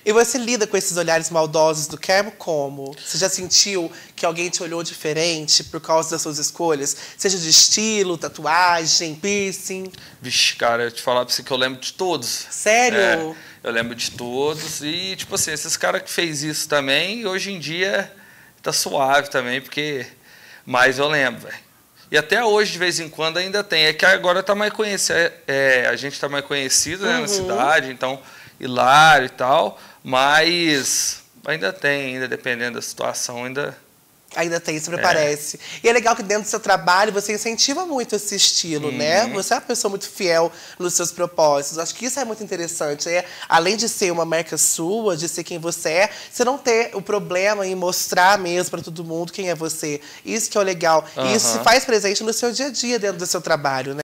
E você lida com esses olhares maldosos do Kermo como? Você já sentiu que alguém te olhou diferente por causa das suas escolhas? Seja de estilo, tatuagem, piercing? Vixe, cara, eu te falar pra você que eu lembro de todos. Sério? Eu lembro de todos. E, tipo assim, esses caras que fez isso também, hoje em dia tá suave também, porque... Mas eu lembro, velho. E até hoje, de vez em quando, ainda tem. É que agora tá mais conhecido, a gente tá mais conhecido, né, na cidade, então, hilário e tal. Mas ainda tem, ainda dependendo da situação, ainda... Ainda tem, sempre parece. E é legal que dentro do seu trabalho você incentiva muito esse estilo, né? Você é uma pessoa muito fiel nos seus propósitos. Acho que isso é muito interessante. Além de ser uma marca sua, de ser quem você é, você não ter o problema em mostrar mesmo para todo mundo quem é você. Isso que é o legal. E isso se faz presente no seu dia a dia dentro do seu trabalho, né?